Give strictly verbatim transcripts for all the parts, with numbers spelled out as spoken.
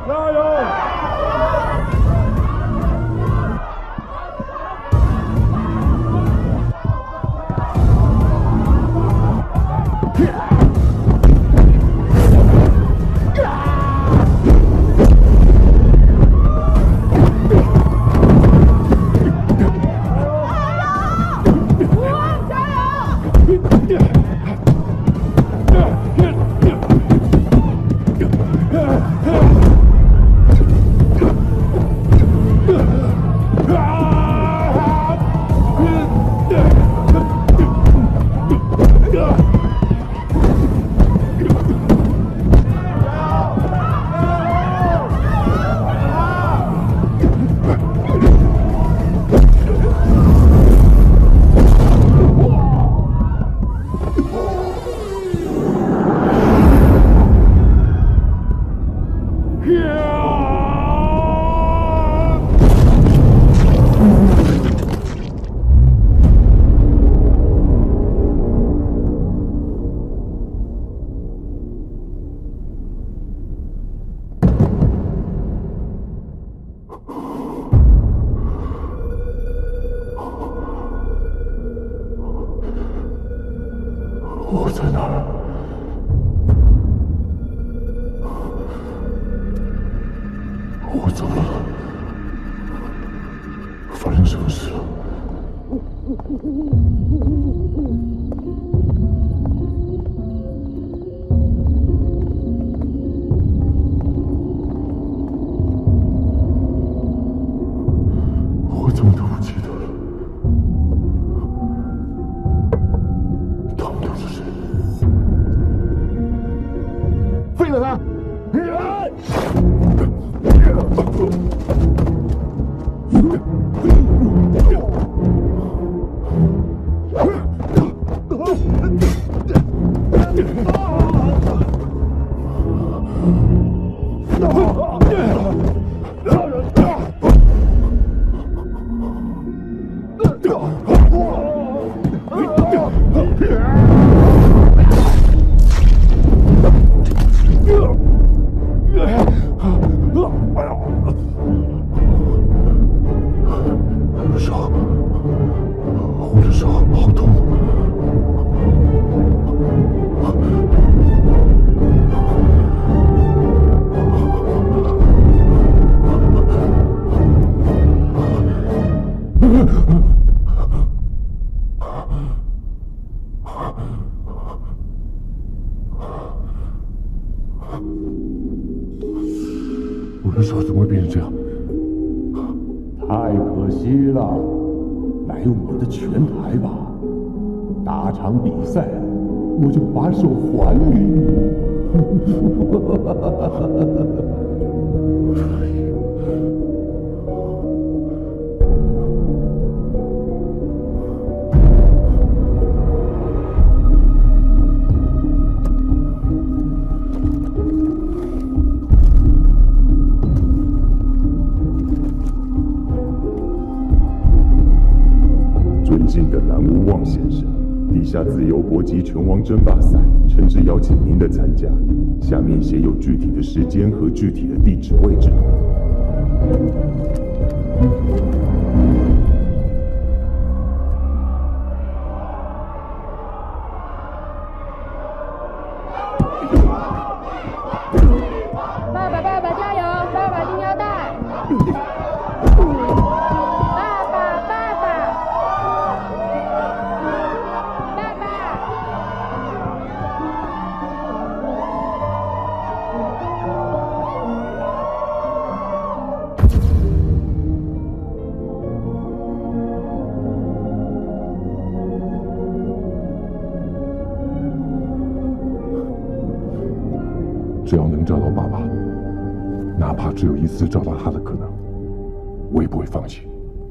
加油！ 我在哪儿？我怎么了？发生什么事了？我怎么都不记得了。 废了他！ 手，我的手好痛。我的手怎么会变成这样？ 太可惜了，来我的拳台吧，打场比赛，我就把手还给你。 尊敬的蓝无望先生，地下自由搏击拳王争霸赛诚挚邀请您的参加。下面写有具体的时间和具体的地址位置。 爸爸，爸爸加油！爸爸钉腰带。爸爸，爸爸。爸爸。 只要能找到爸爸，哪怕只有一次找到他的可能，我也不会放弃。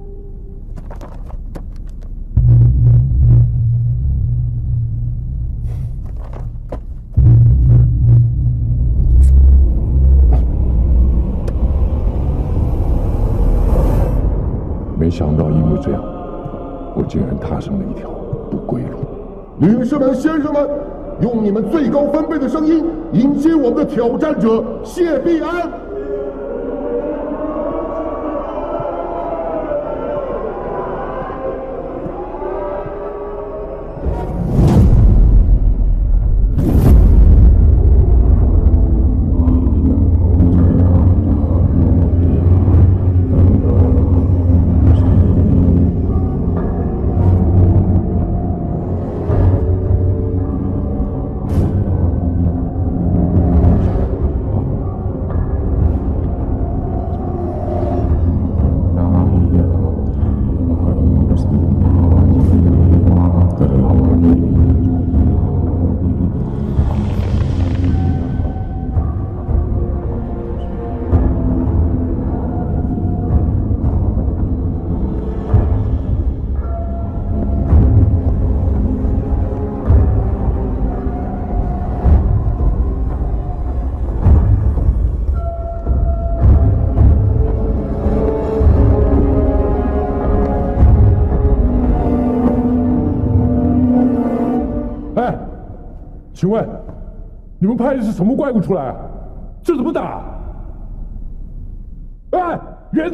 没想到因为这样，我竟然踏上了一条不归路。 女士们、先生们，用你们最高分贝的声音迎接我们的挑战者谢必安。 请问，你们派的是什么怪物出来啊？这怎么打？哎，人呢？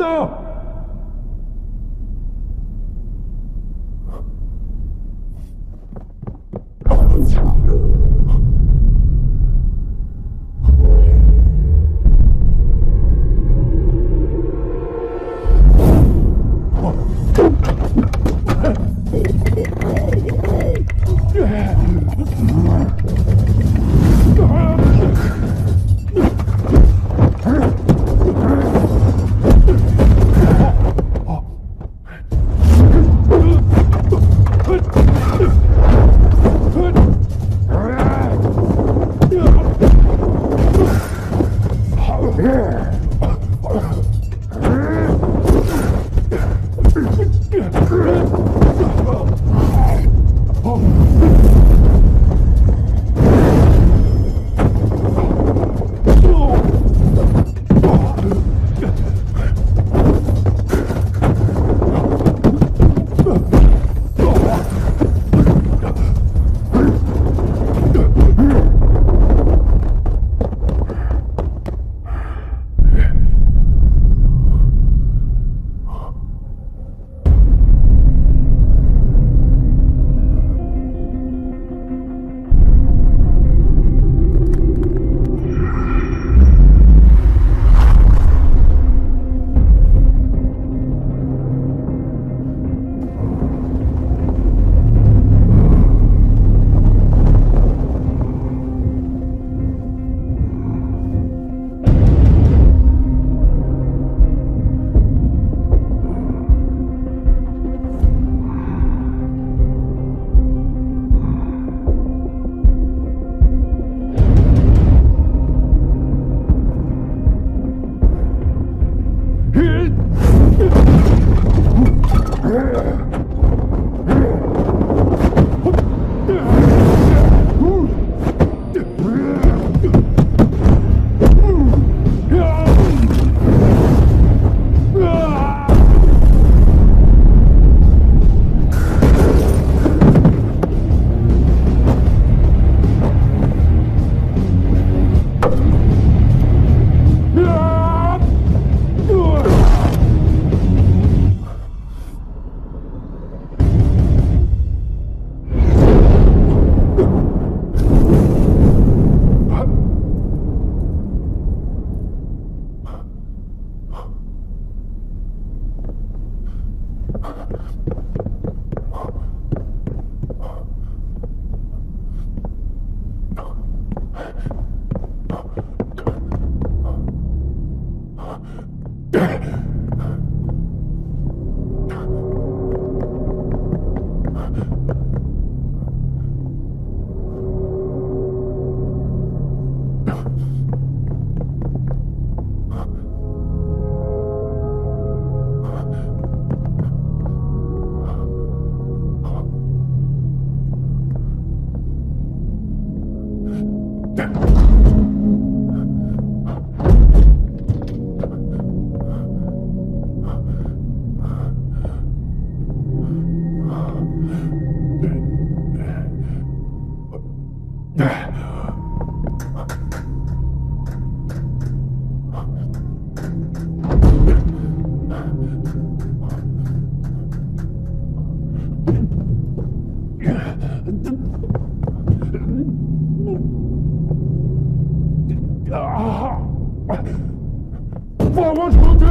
放我出去！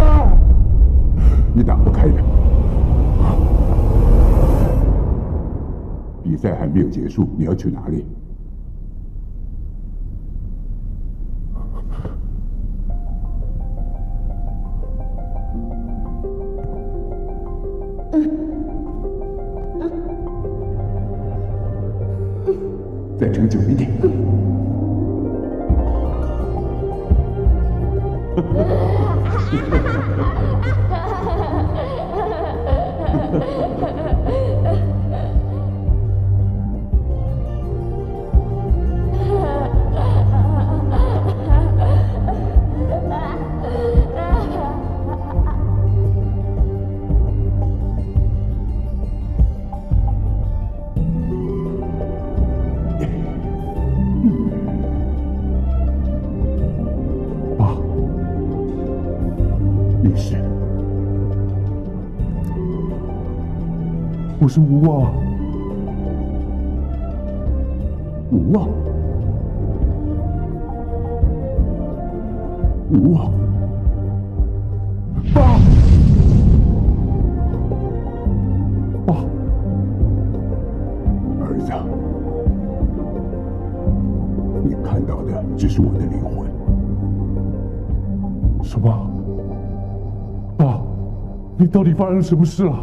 你打不开的。比赛还没有结束，你要去哪里？再撑久一点。 没事。我是无望。无望。无望。爸。爸。儿子，你看到的只是我的灵魂。 什么？爸，你到底发生什么事了？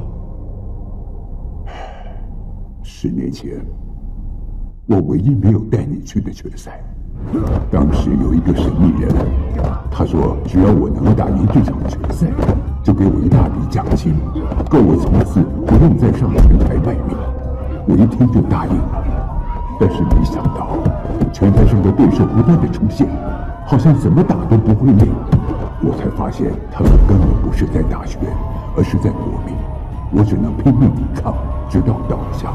十年前，我唯一没有带你去的拳赛，当时有一个神秘人，他说只要我能打赢这场拳赛，就给我一大笔奖金，够我从此不用再上拳台卖命。我一听就答应了，但是没想到，拳台上的对手不断的出现，好像怎么打都不会累。我才发现他们根本不是在打拳，而是在搏命。我只能拼命抵抗，直到倒下。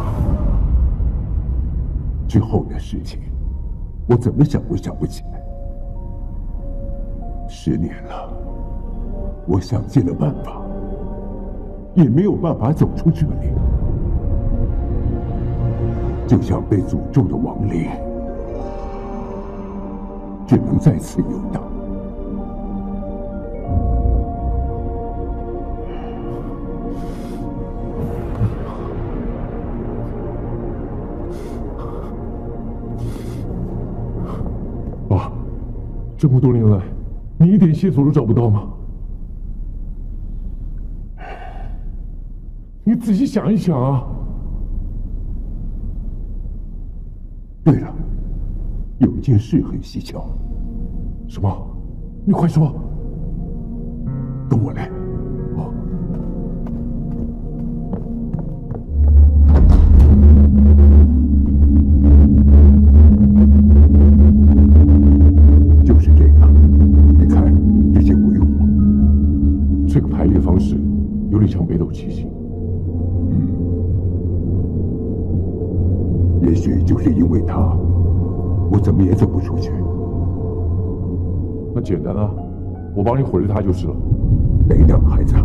之后的事情，我怎么想都想不起来。十年了，我想尽了办法，也没有办法走出这里，就像被诅咒的亡灵，只能再次游荡。 爸，这么多年来，你一点线索都找不到吗？你仔细想一想啊！ 对了，有一件事很蹊跷。 什么？你快说！ 跟我来。 哦。 就是这个，你看这些鬼火， 这个排列方式有点像北斗七星。 嗯，也许就是因为它，我怎么也走不出去。 那简单啊，我帮你毁了它就是了。 等等，孩子，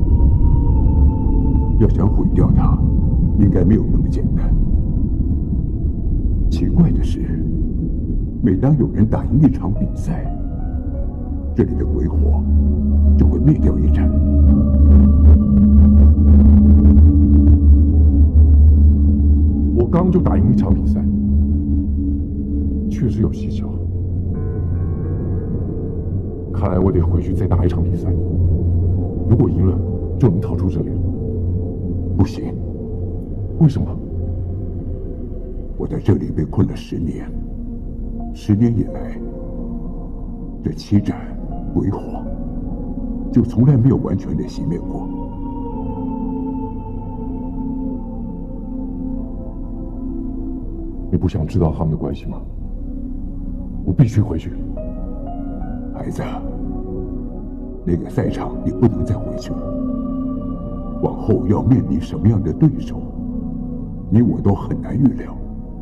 要想毁掉它，应该没有那么简单。奇怪的是，每当有人打赢一场比赛，这里的鬼火就会灭掉一盏。 我刚就打赢一场比赛，确实有蹊跷。看来我得回去再打一场比赛。如果赢了，就能逃出这里了。 不行， 为什么？ 我在这里被困了十年，十年以来，这七盏鬼火就从来没有完全的熄灭过。 你不想知道他们的关系吗？我必须回去。 孩子，那个赛场你不能再回去了。往后要面临什么样的对手，你我都很难预料。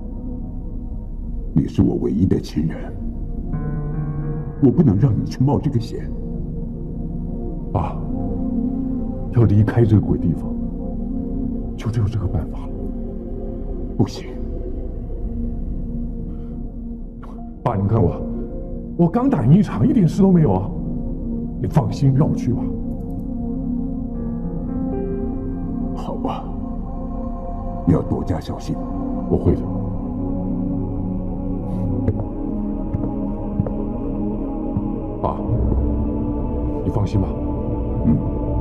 你是我唯一的亲人，我不能让你去冒这个险。 爸，要离开这个鬼地方，就只有这个办法了。 不行， 爸，你看我，我刚打赢一场，一点事都没有啊。你放心，让我去吧。 好吧，你要多加小心。 我会的。爸，你放心吧。 嗯。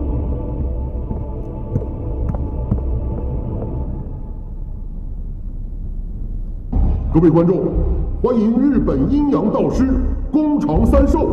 各位观众，欢迎日本阴阳道师宫长三寿。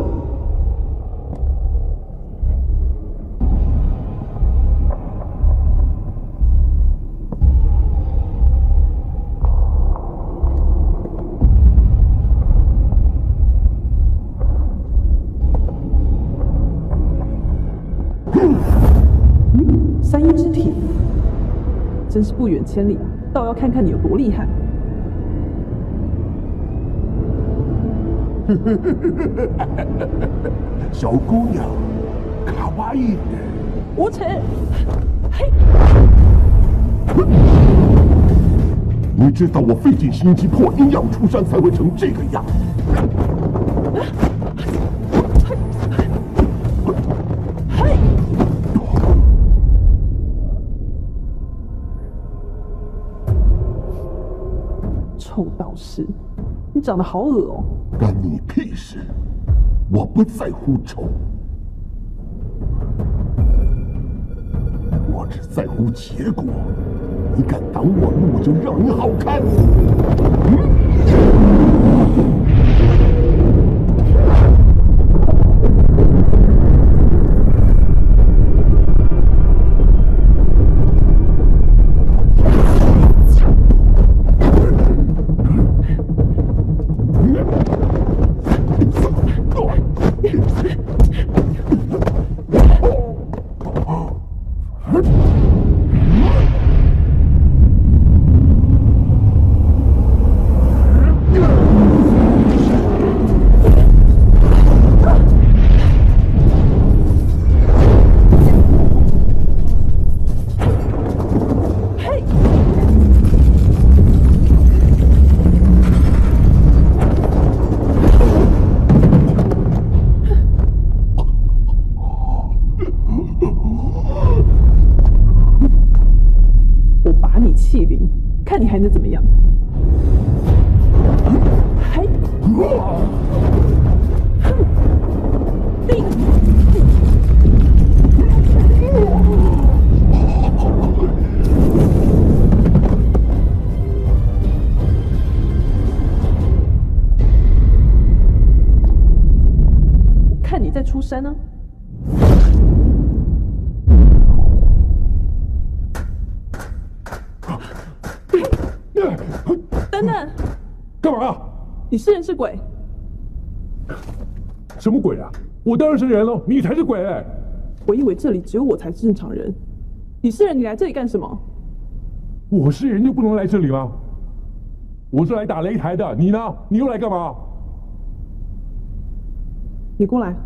三阴之体，真是不远千里啊！倒要看看你有多厉害。 小姑娘， 卡哇伊。 无耻！嘿， 你知道我费尽心机破阴阳出山才会成这个样。 嘿，臭道士，你长得好恶哦！ 干你屁事！我不在乎丑，我只在乎结果。你敢挡我路，我就让你好看！ 看你还能怎么样？嘿，定。看你在出山呢、等等， 干嘛啊？ 你是人是鬼？ 什么鬼啊？我当然是人喽，你才是鬼哎！ 我以为这里只有我才是正常人。你是人，你来这里干什么？ 我是人就不能来这里吗？我是来打擂台的，你呢？你又来干嘛？ 你过来。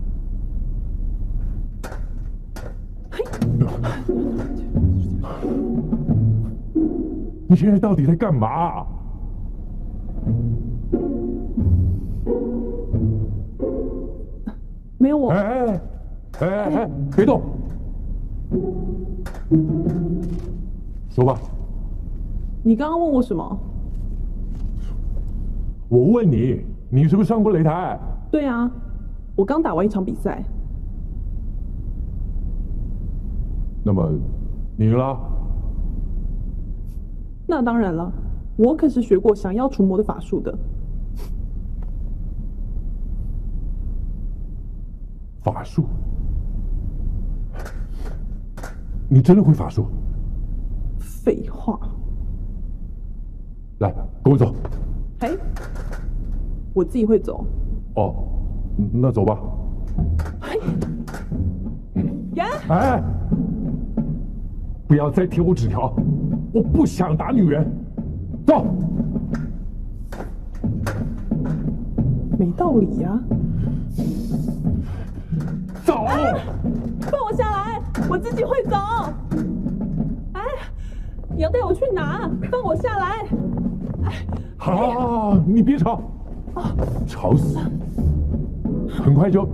嘿， 你现在到底在干嘛啊？ 没有我。 哎哎哎哎哎，别动！说吧。 你刚刚问我什么？ 我问你，你是不是上过擂台？ 对啊，我刚打完一场比赛。 那么，你赢了？ 那当然了，我可是学过降妖除魔的法术的。 法术？你真的会法术？ 废话。 来，跟我走。 嘿，我自己会走。 哦，那走吧。 嘿，呀！ 哎，不要再贴我纸条，我不想打女人。走。 没道理呀、啊。 走！ 啊！放我下来，我自己会走。哎，你要带我去哪？放我下来！哎， 好，好，好，好，你别吵， 啊， 吵死！很快就……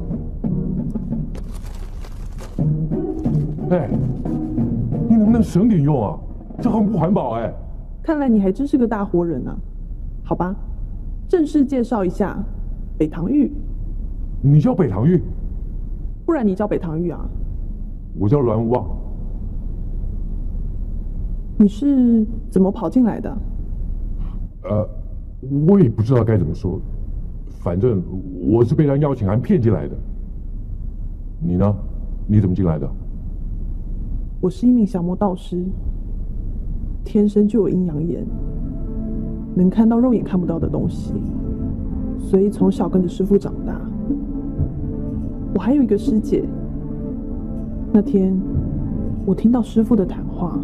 哎，你能不能省点用啊？这很不环保哎。 看来你还真是个大活人啊。好吧，正式介绍一下，北堂玉。 你叫北堂玉？ 不然你叫北堂玉啊？ 我叫栾无望。 你是怎么跑进来的？ 呃，我也不知道该怎么说，反正我是被他邀请函骗进来的。你呢？你怎么进来的？ 我是一名降魔道师，天生就有阴阳眼，能看到肉眼看不到的东西，所以从小跟着师父长大。我还有一个师姐，那天我听到师父的谈话。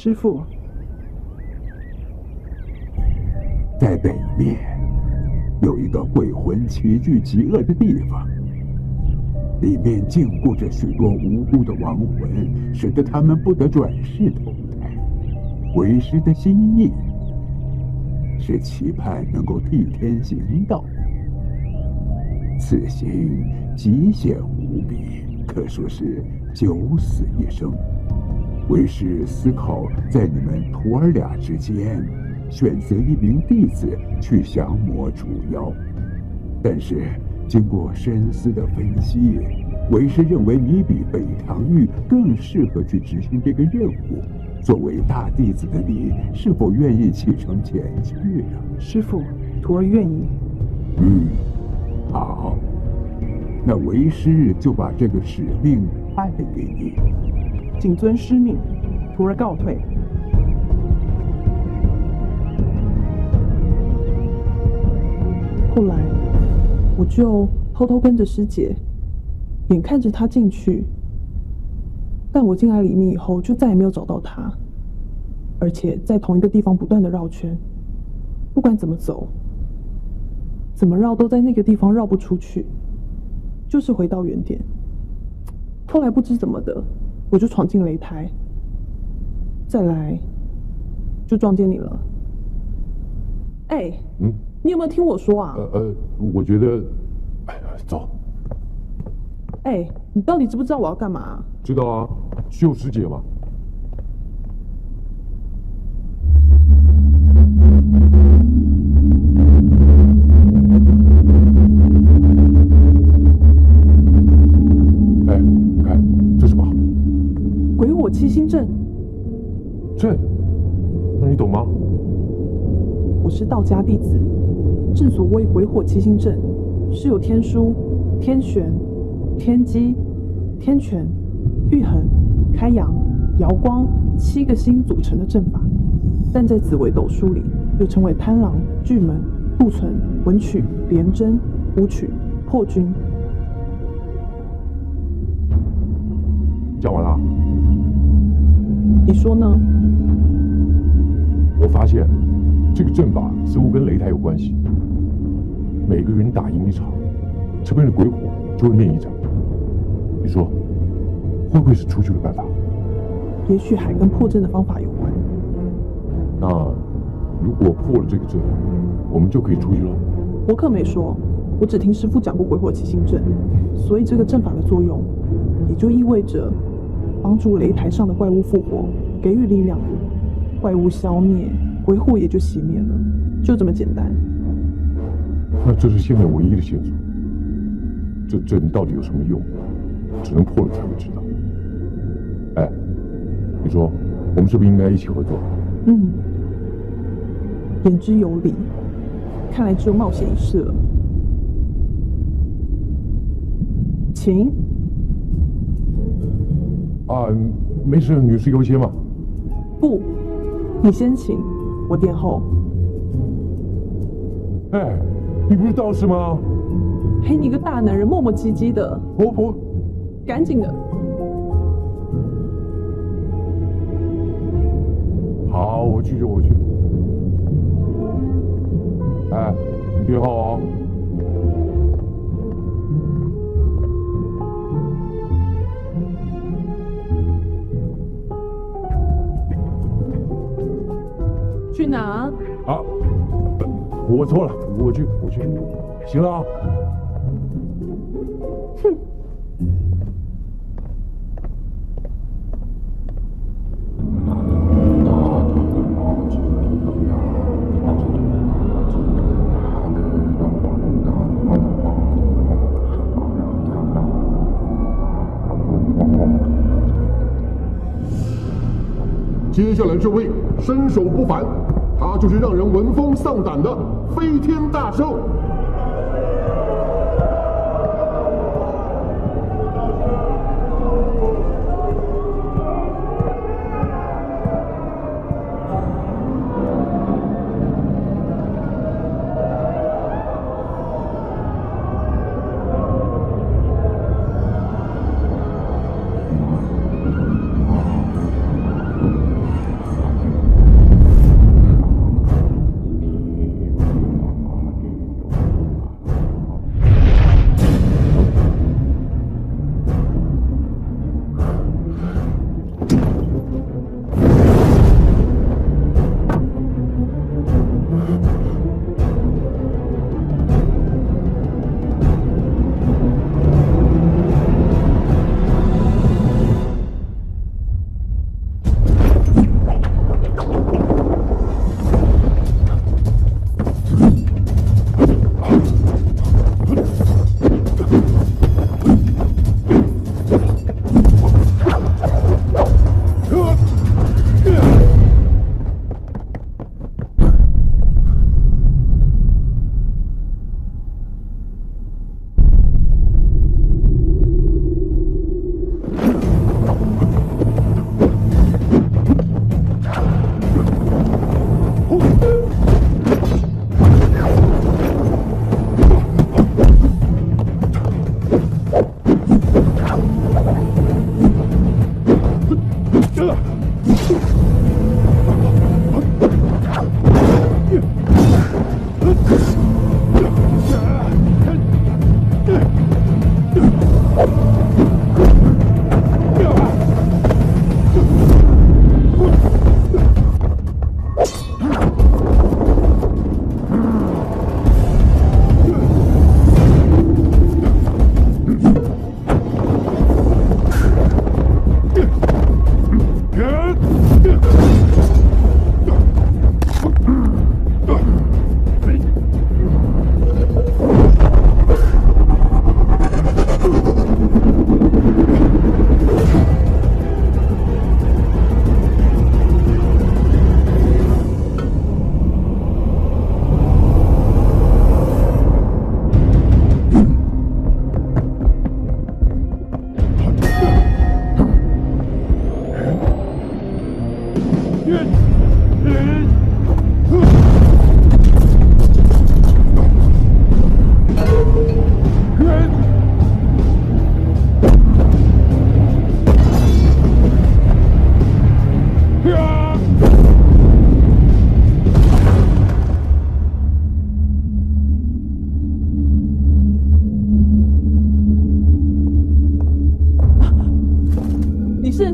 师父， 在北面有一个鬼魂齐聚极恶的地方，里面禁锢着许多无辜的亡魂，使得他们不得转世投胎。为师的心意是期盼能够替天行道，此行极险无比，可说是九死一生。为师思考在你们徒儿俩之间选择一名弟子去降魔除妖，但是经过深思的分析，为师认为你比北堂玉更适合去执行这个任务。作为大弟子的你，是否愿意启程前去啊？ 师父，徒儿愿意。 嗯，好，那为师就把这个使命派给你。 谨遵师命，徒儿告退。后来，我就偷偷跟着师姐，眼看着她进去，但我进来里面以后，就再也没有找到她，而且在同一个地方不断的绕圈，不管怎么走，怎么绕都在那个地方绕不出去，就是回到原点。后来不知怎么的，我就闯进擂台，再来就撞见你了。哎， 嗯， 你有没有听我说啊？ 呃呃，我觉得，哎呀，走， 哎，你到底知不知道我要干嘛啊？ 知道啊，救师姐嘛。哎，你看这是什么？ 鬼火七星阵。 阵？那你懂吗？ 我是道家弟子，正所谓鬼火七星阵，是由天枢、天璇、天机、天权、玉衡、开阳、瑶光七个星组成的阵法，但在紫微斗数里又称为贪狼、巨门、禄存、文曲、廉贞、武曲、破军。 讲完了。 你说呢？ 我发现这个阵法似乎跟擂台有关系。每个人打赢一场，这边的鬼火就会灭一场。你说会不会是出去的办法？ 也许还跟破阵的方法有关。 那如果破了这个阵，我们就可以出去了。 我可没说，我只听师父讲过鬼火七星阵，所以这个阵法的作用，也就意味着帮助擂台上的怪物复活，给予力量，怪物消灭，鬼火也就熄灭了，就这么简单。 那这是现在唯一的线索。这阵到底有什么用？只能破了才会知道。哎，你说我们是不是应该一起合作？ 嗯，言之有理。看来只有冒险一试了。请。 啊，没事，女士优先嘛。 不，你先请，我殿后。 哎，你不是道士吗？ 嘿，你个大男人，磨磨唧唧的。 我我， 赶紧的。 好，我去就我去。哎，你别好啊。 去哪？ 啊，我错了，我去，我去，行了啊。 哼。 接下来这位身手不凡，他就是让人闻风丧胆的飞天大圣。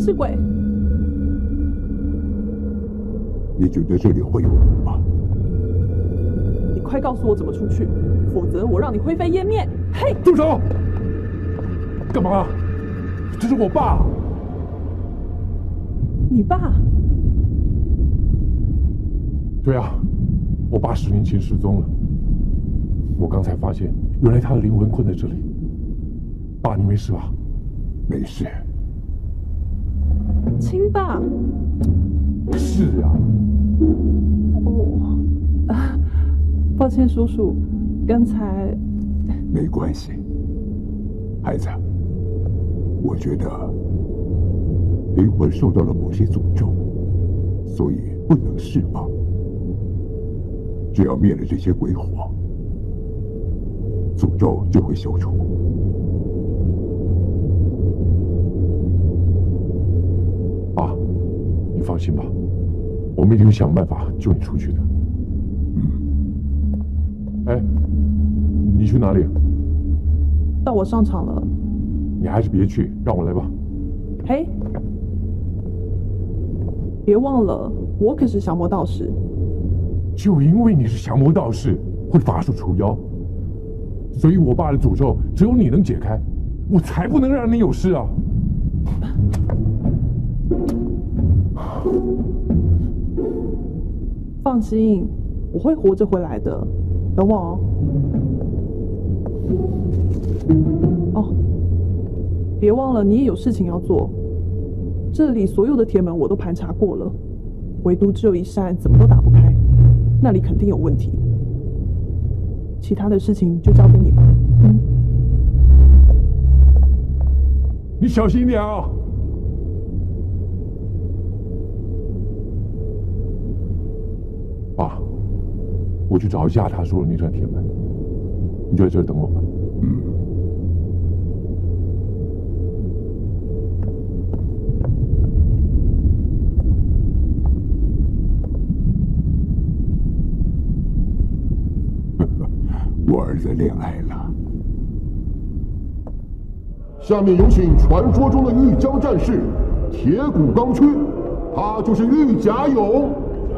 是鬼。 你觉得这里会有人吗？ 你快告诉我怎么出去，否则我让你灰飞烟灭！嘿， 住手！干嘛？这是我爸。 你爸？ 对啊，我爸十年前失踪了。我刚才发现，原来他的灵魂困在这里。爸，你没事吧？ 没事。 亲爸。 是啊。 哦，啊，抱歉，叔叔，刚才。 没关系，孩子，我觉得灵魂受到了某些诅咒，所以不能释放。只要灭了这些鬼火，诅咒就会消除。 爸，你放心吧，我们一定会想办法救你出去的。 嗯。 哎，你去哪里？ 到我上场了。 你还是别去，让我来吧。 嘿，别忘了，我可是降魔道士。 就因为你是降魔道士，会法术除妖，所以我爸的诅咒只有你能解开，我才不能让你有事啊！ 放心，我会活着回来的，等我哦。哦，别忘了，你也有事情要做。这里所有的铁门我都盘查过了，唯独只有一扇怎么都打不开，那里肯定有问题。其他的事情就交给你吧。嗯。 你小心一点啊！爸，我去找一下他说的那扇铁门，你就在这儿等我吧。 嗯。我儿子恋爱了。 下面有请传说中的玉江战士铁骨刚区，他就是玉甲勇。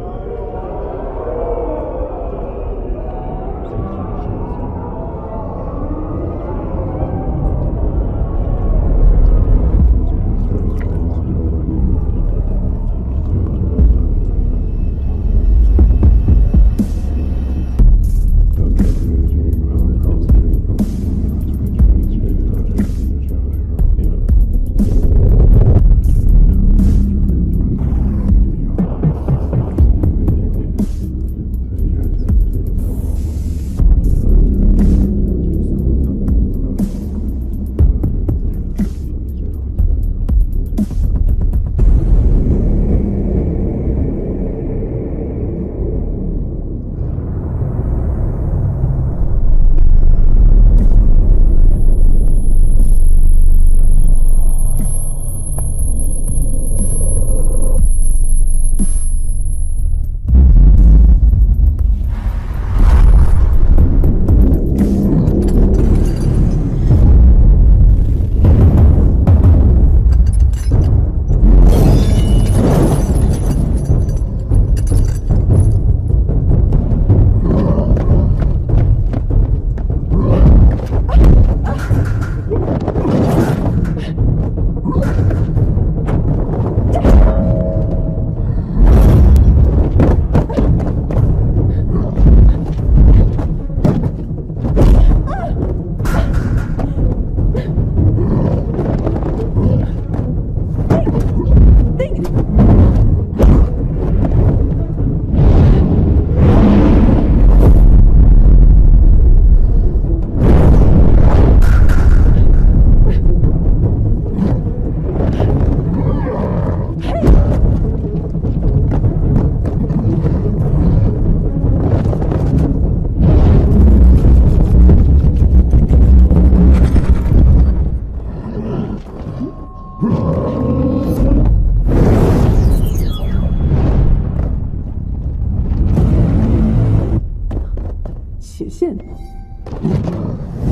血线，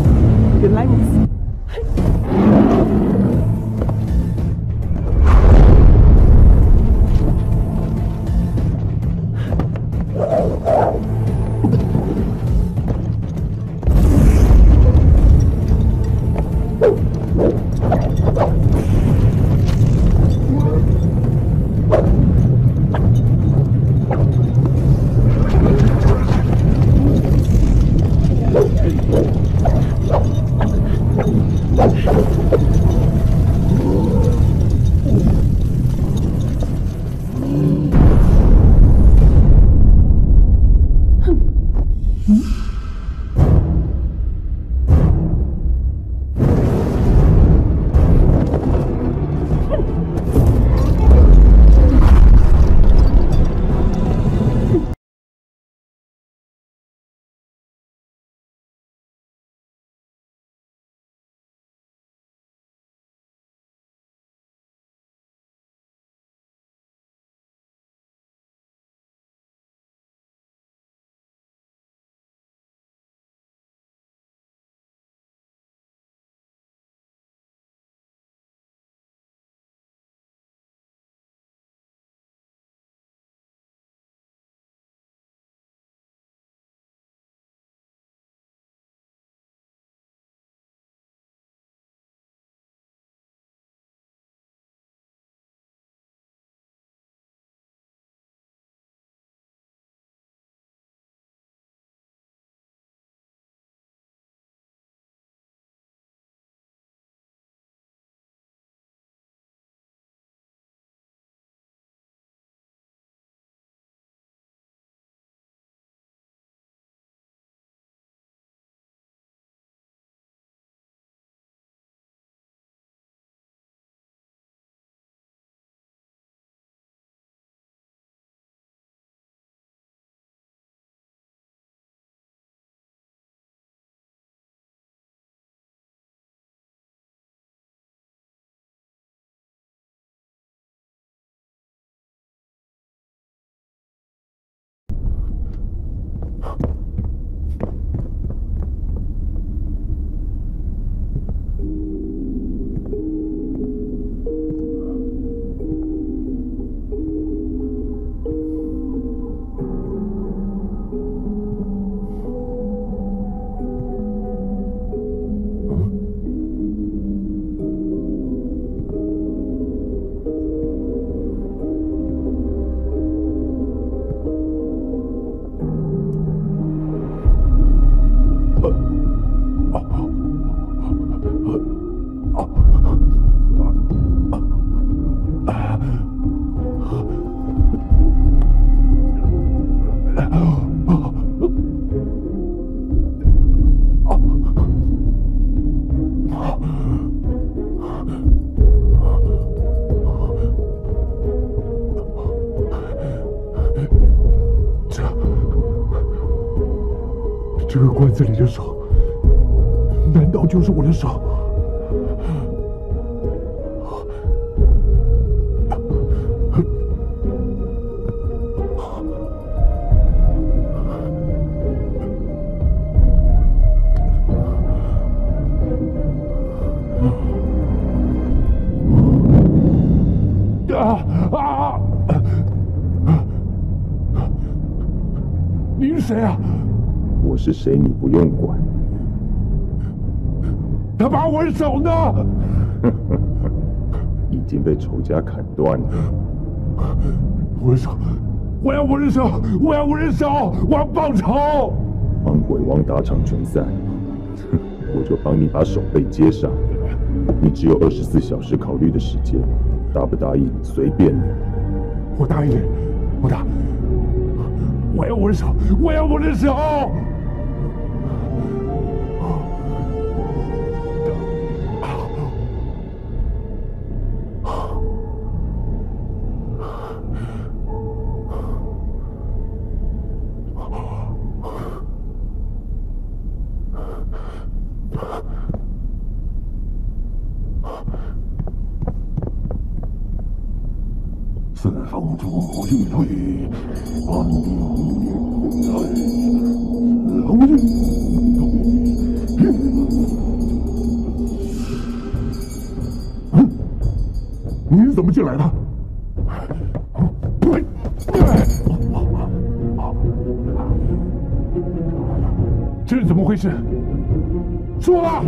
原来如此。嘿。 这个罐子里的手，难道就是我的手？啊啊！您是谁啊？ 我是谁你不用管。 他把我的手呢？ 已经被仇家砍断了。 我的手，我要我的手，我要我的手，我要报仇！ 帮鬼王打场拳赛，我就帮你把手背接上。你只有二十四小时考虑的时间，答不答应随便你。 我答应你，我答。我要我的手，我要我的手！ 四方诸魔俱退，安定来，四方俱退。嗯，你是怎么进来的？ 这是怎么回事？说啊！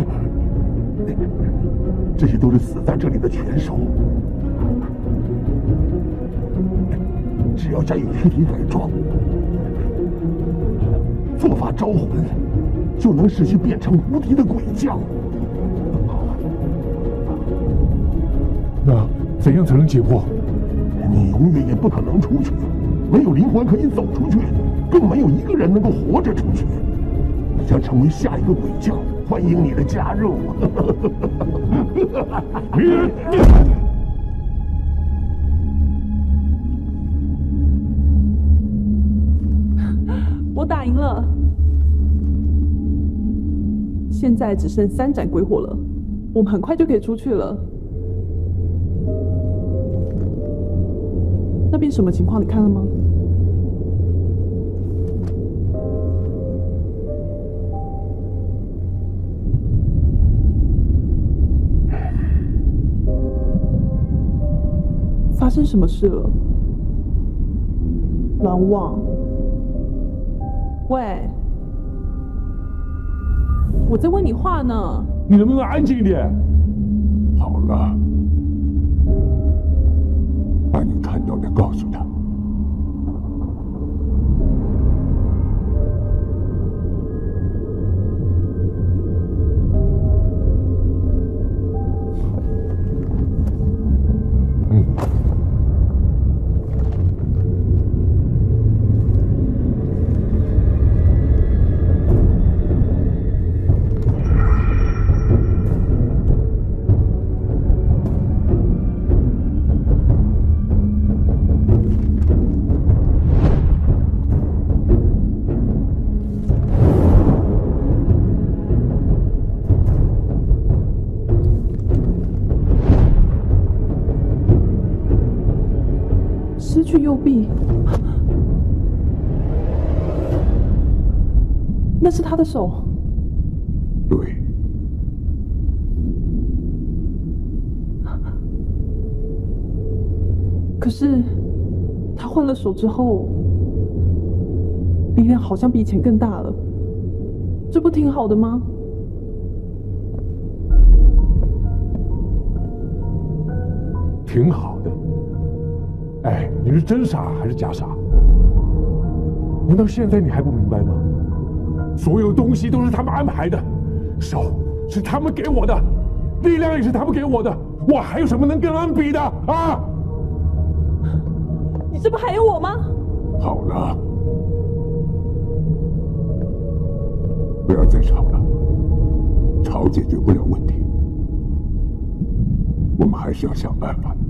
这些都是死在这里的拳手。只要加以躯体改装，做法招魂，就能使其变成无敌的鬼将。 那怎样才能解破？ 你永远也不可能出去，没有灵魂可以走出去，更没有一个人能够活着出去。 你将成为下一个鬼将，欢迎你的加入。 我打赢了，现在只剩三盏鬼火了，我们很快就可以出去了。那边什么情况？你看了吗？发生什么事了？蓝忘。喂，我在问你话呢。 你能不能安静一点？ 好了，把你看到的告诉他。 嗯。 失去右臂，那是他的手。 对， 可是他换了手之后，力量好像比以前更大了，这不挺好的吗？ 挺好的。哎，你是真傻还是假傻？难道现在你还不明白吗？所有东西都是他们安排的，手是他们给我的，力量也是他们给我的，我还有什么能跟他们比的啊？ 你这不还有我吗？ 好了，不要再吵了，吵解决不了问题，我们还是要想办法。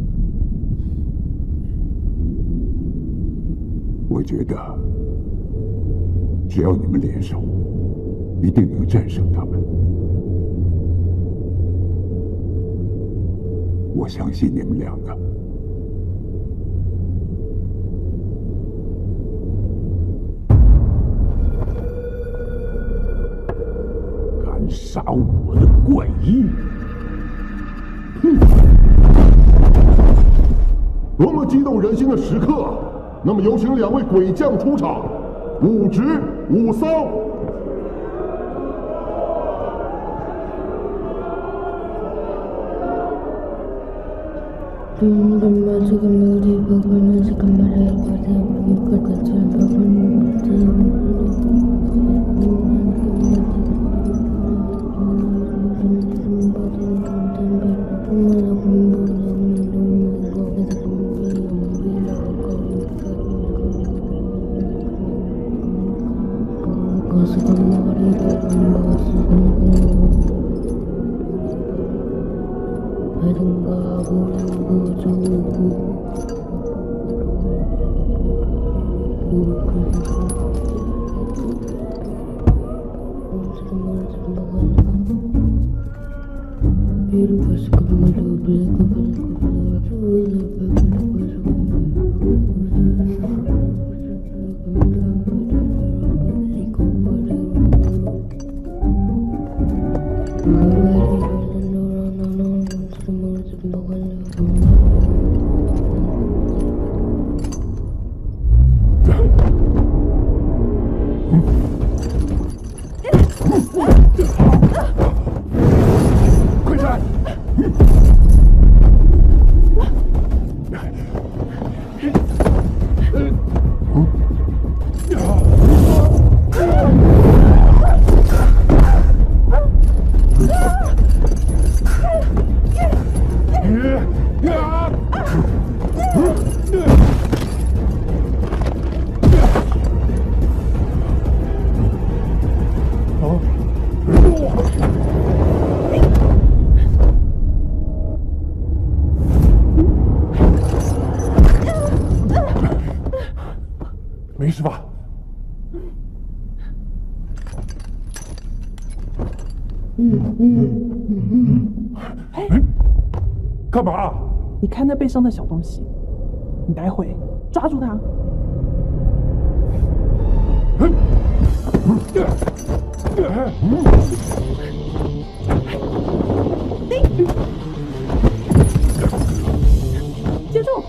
我觉得，只要你们联手，一定能战胜他们。我相信你们两个。 敢杀我的怪婴！哼！多么激动人心的时刻！那么有请两位鬼将出场，武直、武骚。 快闪！ 没事吧？ 嗯嗯嗯，哎， 干嘛？ 你看那背上的小东西，你待会抓住它。接住！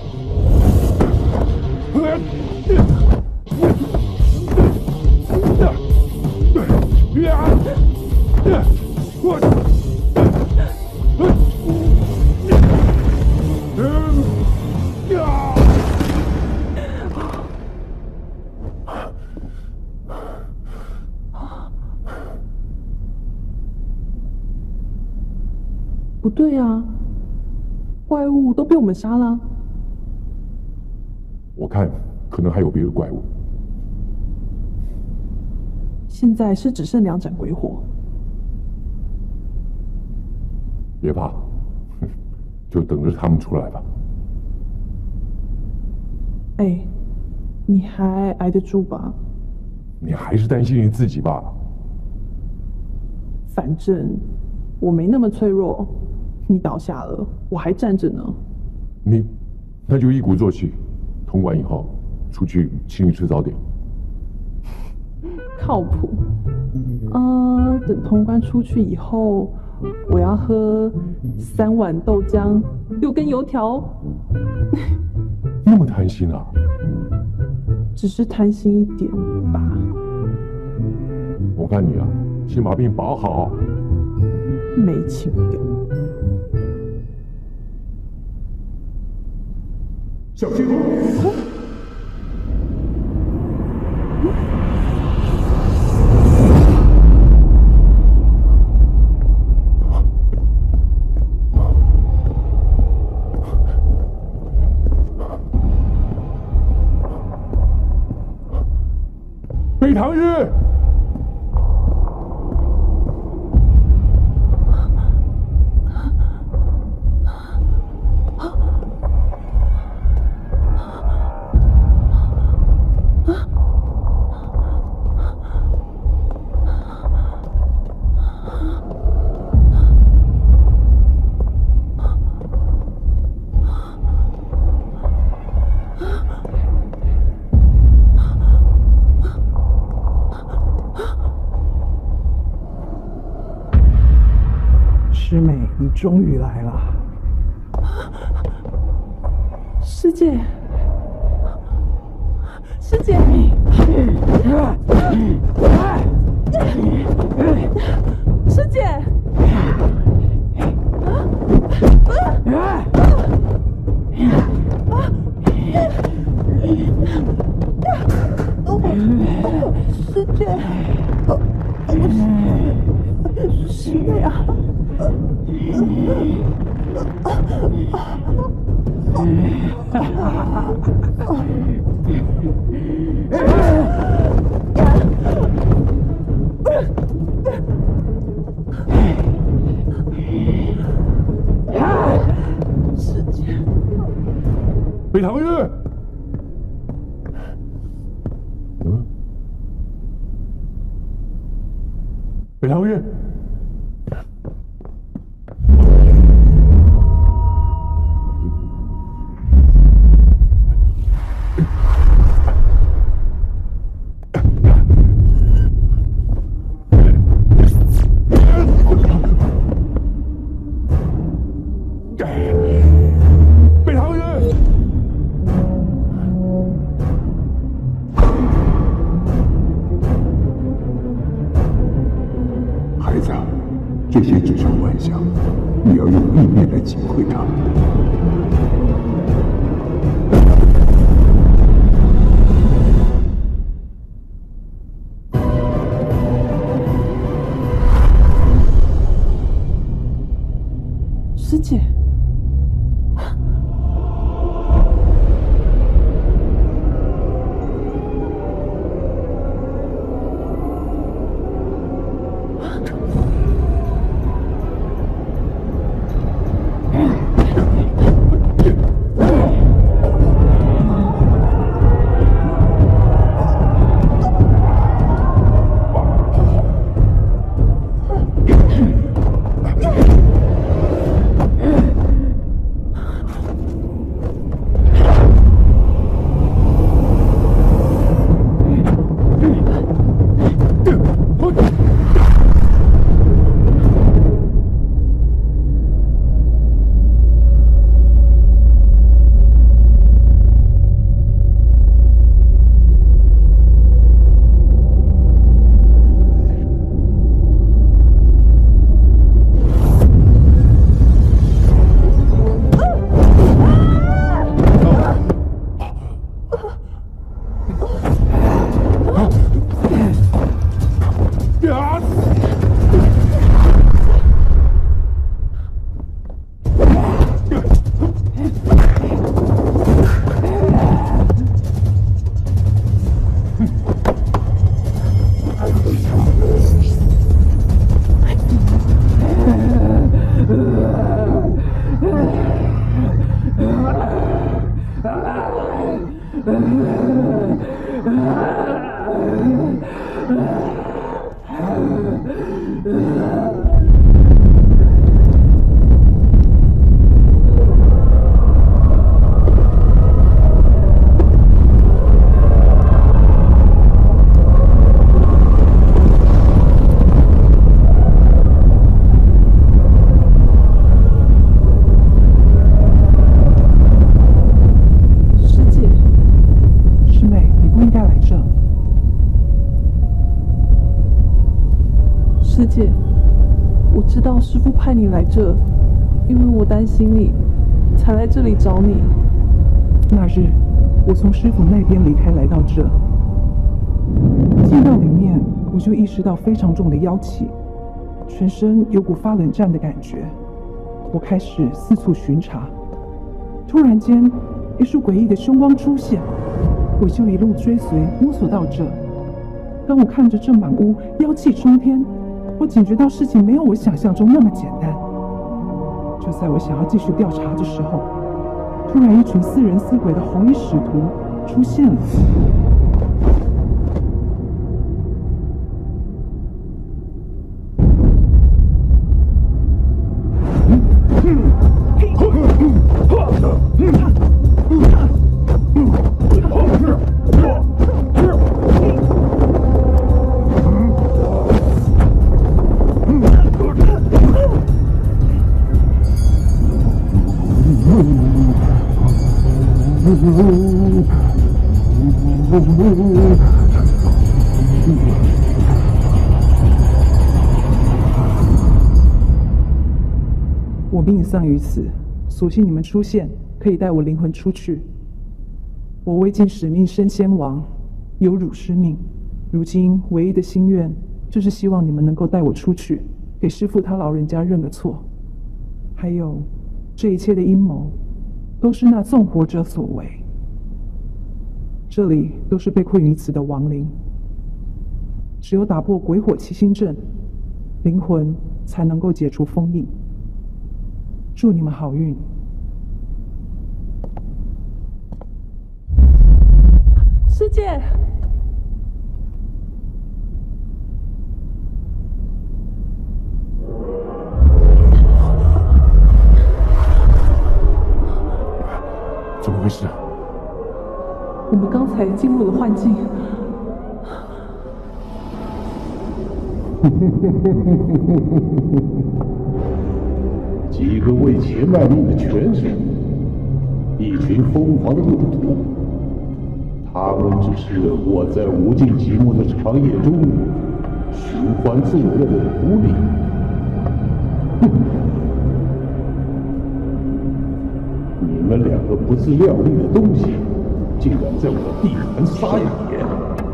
不对啊，怪物都被我们杀了。 我看可能还有别的怪物。 现在是只剩两盏鬼火。 别怕，就等着他们出来吧。 哎，你还挨得住吧？ 你还是担心你自己吧。 反正我没那么脆弱，你倒下了，我还站着呢。 你，那就一鼓作气，通关以后出去请你吃早点。 靠谱。嗯、呃，等通关出去以后，我要喝三碗豆浆，六根油条。 那么贪心啊？ 只是贪心一点吧。 我看你啊，先把病保好。 没情调。 小心哦！ 北唐玉。 师妹，你终于来了。 师姐，师姐，师姐，师姐，师妹啊！师姐， 北唐玉。嗯，北唐玉。 孩子，这些只是幻想，你要用意念来体会它。 师姐。 师姐，我知道师父派你来这，因为我担心你，才来这里找你。 那日，我从师父那边离开，来到这，进到里面，我就意识到非常重的妖气，全身有股发冷战的感觉。我开始四处巡查，突然间，一束诡异的凶光出现，我就一路追随，摸索到这。当我看着这满屋妖气冲天，我警觉到事情没有我想象中那么简单。就在我想要继续调查的时候，突然一群似人似鬼的红衣使徒出现了。我命丧于此，所幸你们出现，可以带我灵魂出去。我未尽使命身先亡，有辱师命。如今唯一的心愿，就是希望你们能够带我出去，给师父他老人家认个错。还有，这一切的阴谋，都是那纵火者所为。这里都是被困于此的亡灵，只有打破鬼火七星阵，灵魂才能够解除封印。祝你们好运。 师姐， 怎么回事？ 我们刚才进入了幻境。 几个为钱卖命的拳手，一群疯狂的赌徒，他们只是我在无尽寂寞的长夜中寻欢作乐的奴隶。哼！你们两个不自量力的东西，竟敢在我地盘撒野！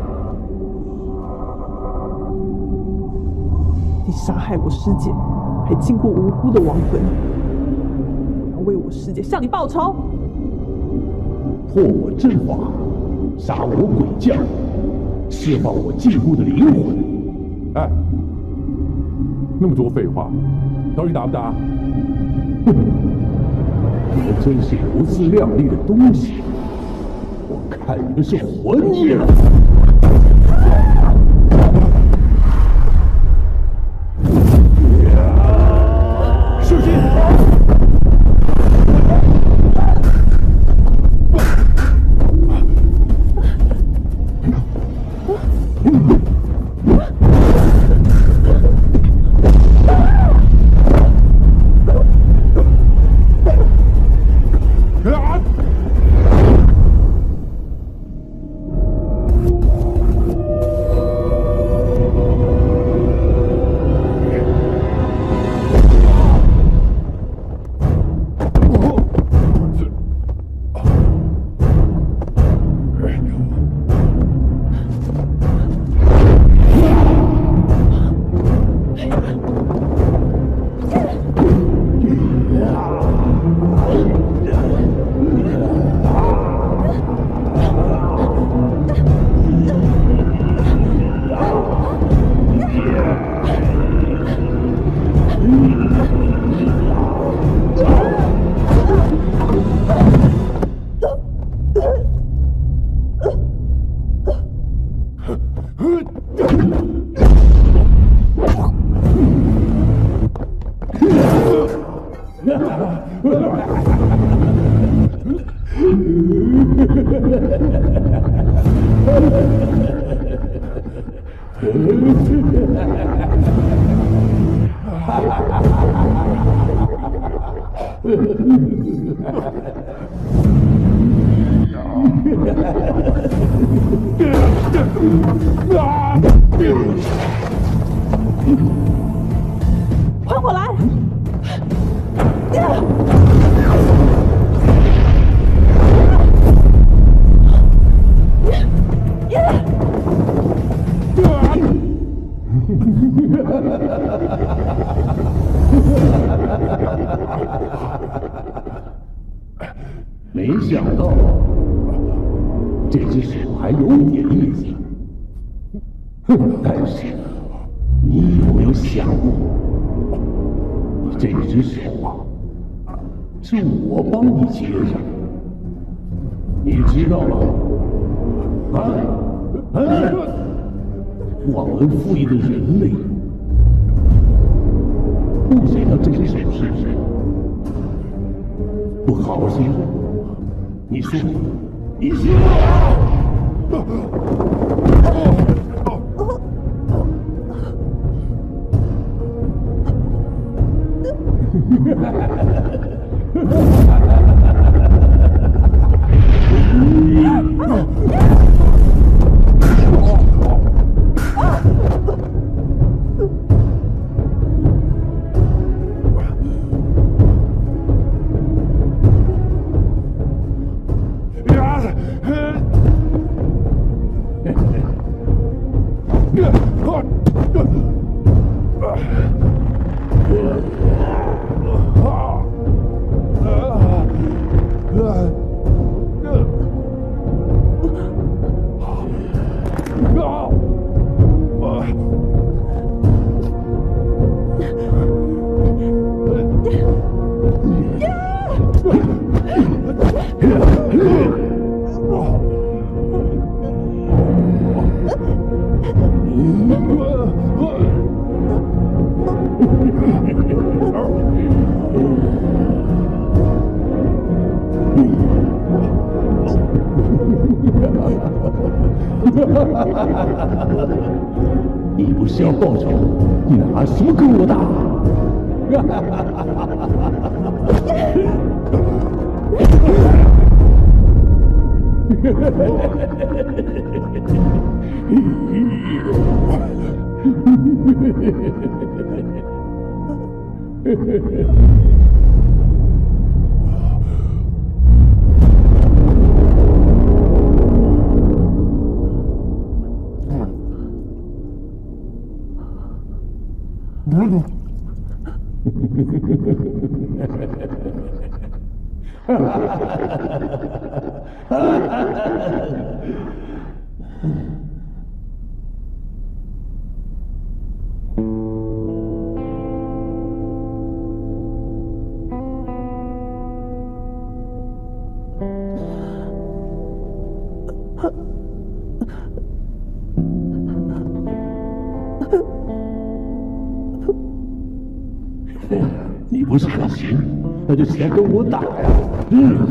你杀害我师姐，还经过无辜的亡魂，我要为我师姐向你报仇！ 破我阵法，杀我鬼将，释放我禁锢的灵魂。 哎，那么多废话，到底打不打？ 哼！你们真是不自量力的东西！我看你们是活腻了！射击！ 换我来！ 没想到这只手还有点意思，但是你有没有想过，这只手啊，是我帮你接上，你知道吗？啊啊！忘恩负义的人类，不想要这只手是不是？不好好行动。你说，你说啊！你不是要报仇，你拿什么跟我打？你不是很行，那就起来跟我打呀！嗯。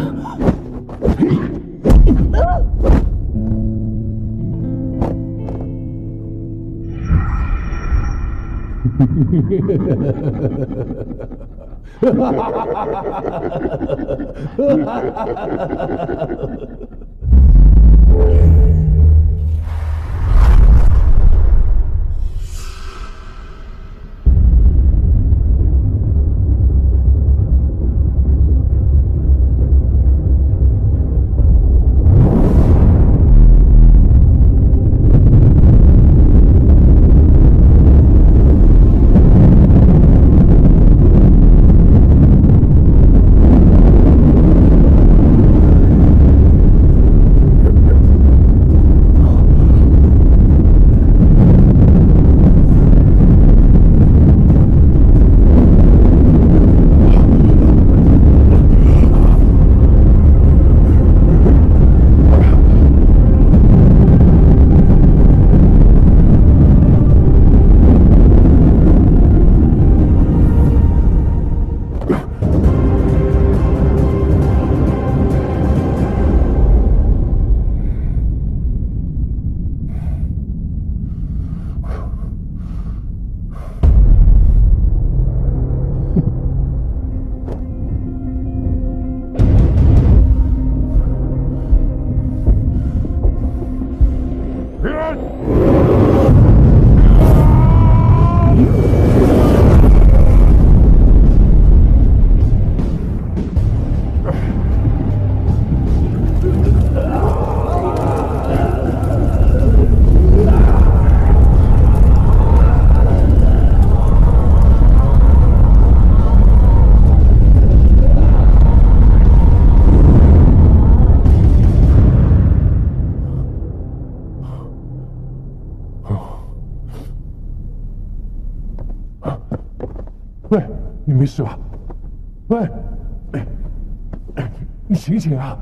喂，你没事吧？喂，哎，哎，你醒醒啊！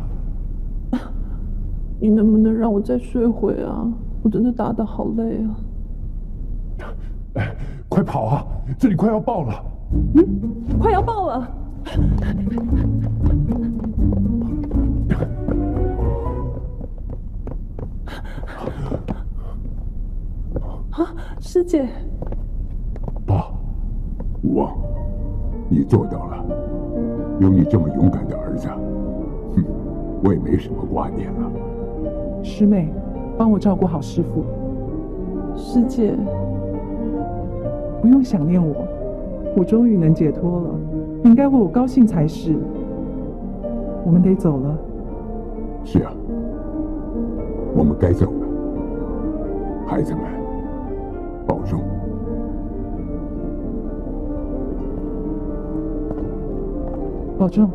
你能不能让我再睡会啊？我真的打得好累啊！ 哎，快跑啊！这里快要爆了！ 嗯，快要爆了！啊，师姐！ 爸， 吴王，你做到了，有你这么勇敢的儿子，哼，我也没什么挂念了。 师妹，帮我照顾好师父。 师姐， 不用想念我，我终于能解脱了，你应该为我高兴才是。我们得走了。 是啊，我们该走了。孩子们，保重。 保重。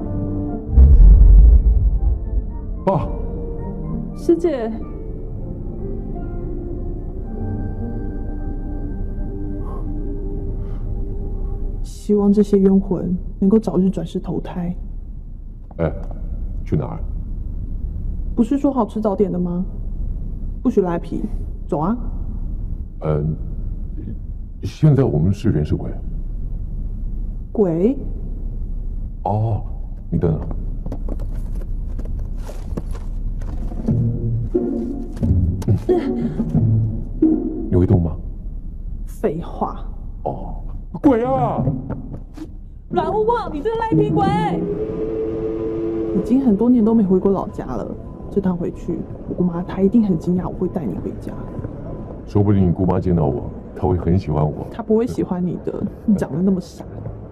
爸。 师姐。希望这些冤魂能够早日转世投胎。 哎，去哪儿？ 不是说好吃早点的吗？不许赖皮，走啊！ 嗯，现在我们是人是鬼？ 鬼？ 哦，你等等。嗯，你会动吗？ 废话。 哦，鬼啊！ 阮无望，你这个赖皮鬼！已经很多年都没回过老家了，这趟回去，我姑妈她一定很惊讶我会带你回家。 说不定你姑妈见到我，她会很喜欢我。 她不会喜欢你的，你长得那么傻。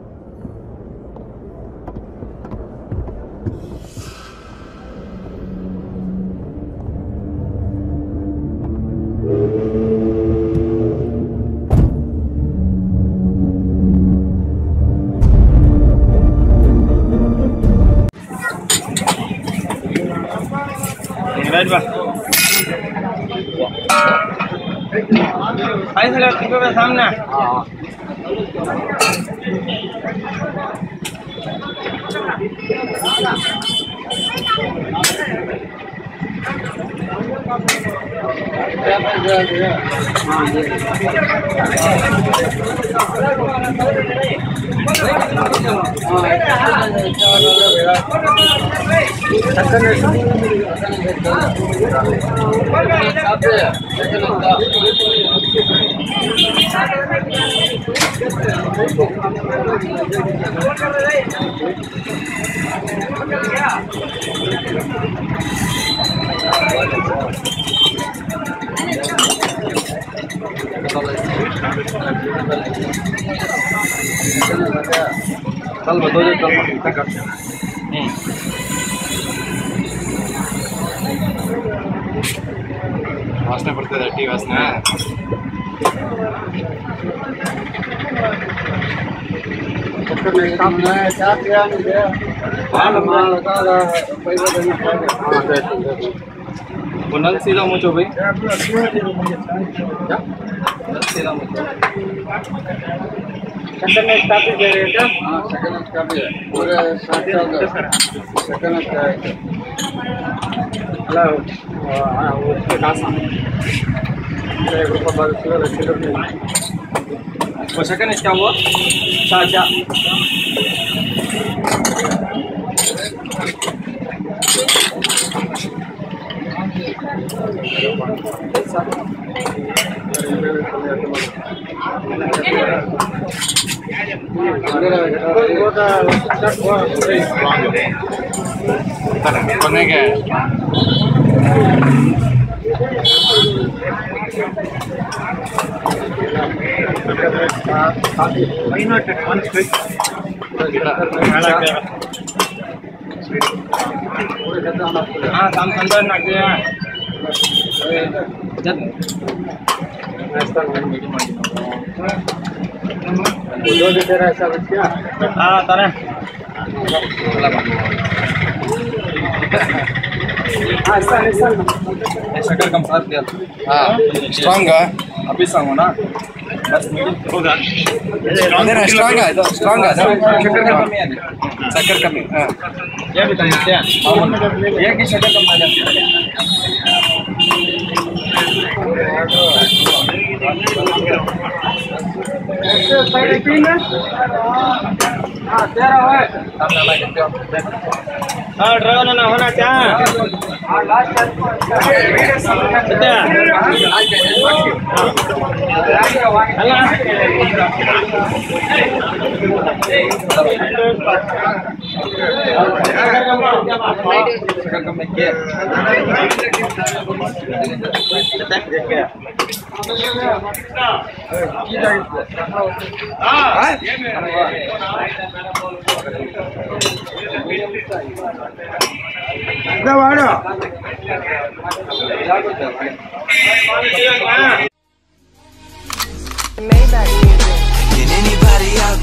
बैठ बा आई सर टिको के सामने हां कल बताओ कल कितना कर वासना पड़ता है टी वासना Bunal sila mo coba. Ya? Bunal sila mo coba. Second stop is there, ya? हाँ, second stop है. पूरे साथ चल. Second stop है. Hello. हाँ, वो कैसा? ये ग्रुप पर बात कर रहे हैं. वो second stop हुआ? साजा. हाँ काम संदर्भ नाके हैं जब नाश्ता करने मीटिंग मारी जो भी तेरा ऐसा बच्चा हाँ तारे हाँ ऐसा ऐसा ऐसा कर कम साथ लिया हाँ स्ट्रॉन्ग है अभी सांगो ना ಸ್ಟ್ರಾಂಗ್ ಆಯ್ತು ಸ್ಟ್ರಾಂಗ್ ಆಯ್ತು ಶಕ್ಕರ್ ಕಮ್ಮಿ ಆಗಿದೆ ಸಕ್ಕರ್ ಕಮ್ಮಿ ಹಾಂ ಏಕೆ ಶಕ್ಕರ್ ಕಮ್ಮಿ ಆಗಿದೆ हाँ तेरा है हाँ ड्राइवर ना होना क्या हाँ लास्ट Can anybody out